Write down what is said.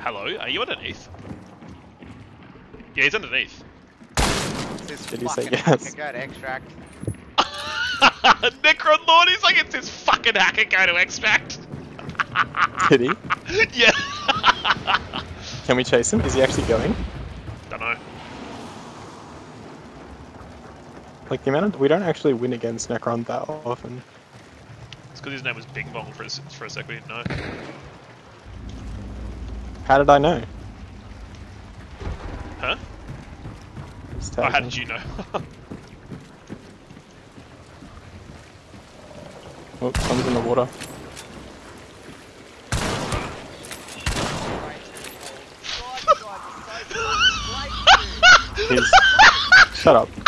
Hello? Are you underneath? Yeah, he's underneath. Did he say yes? Go to extract. Necron Lord, he's like, it's this fucking hacker go to extract. Did he? Yeah. Can we chase him? Is he actually going? Don't know. Like the amount of, we don't actually win against Necron that often. It's because his name was Bing Bong for a sec, we didn't know. How did I know? Huh? Just Oh, how tagging. did you know? Oh, someone's in the water. He's... Shut up.